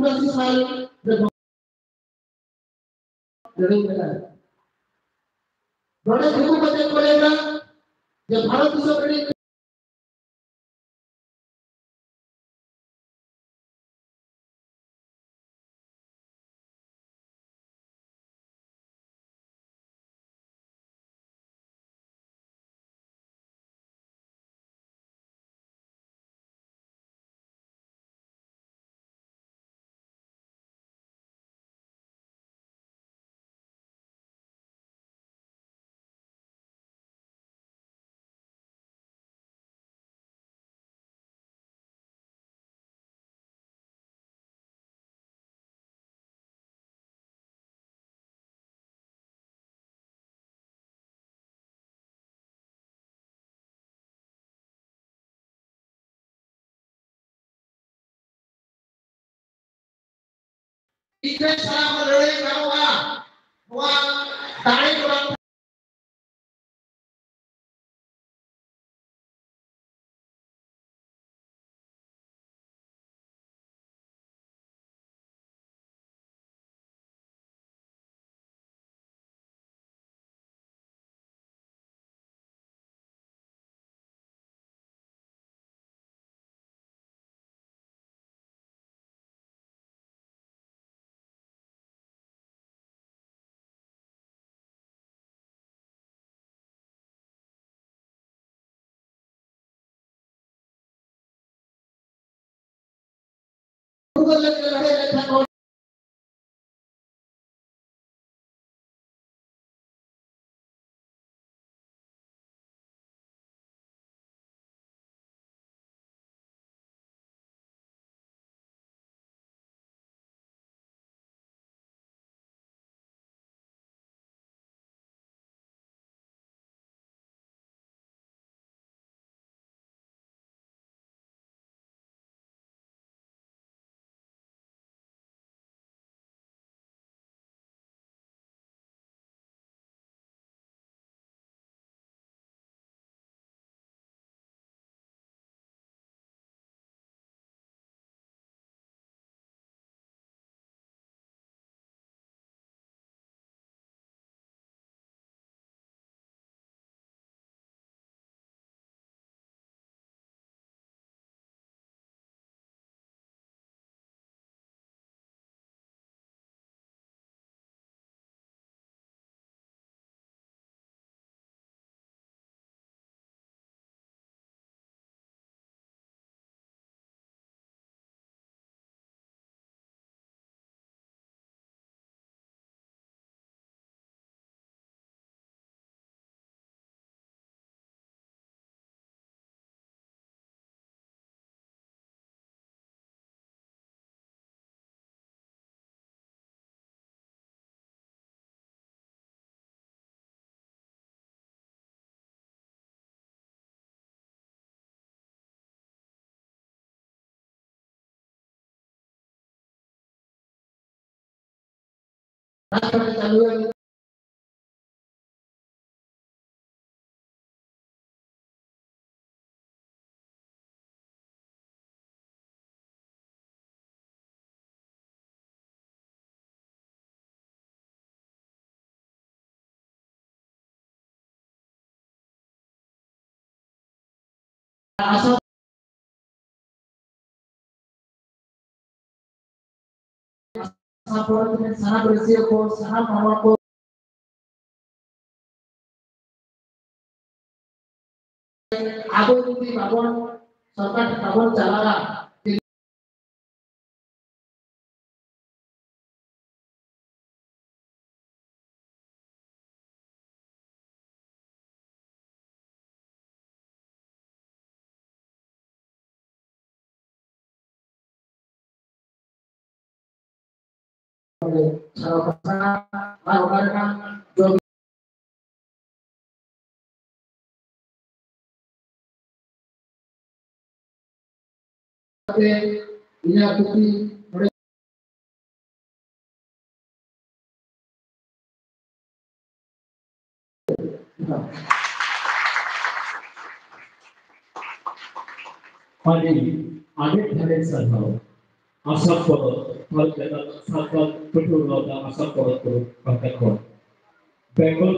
durasi selalu लड़ाई लगा बड़े देखो बच्चे बोलेगा जब भारत की सब बड़ी इतने सारा लड़ाई करूँगा वहाँ तारीख को चालू है sangat berisiko sangat mampu aku itu bangun serta bangun jalan cara lakukan job ini bukti Finally, Amit Khaled Sarkar, Asaf hal dan saat penuh dalam masa korot korot bahkan korot. Bengal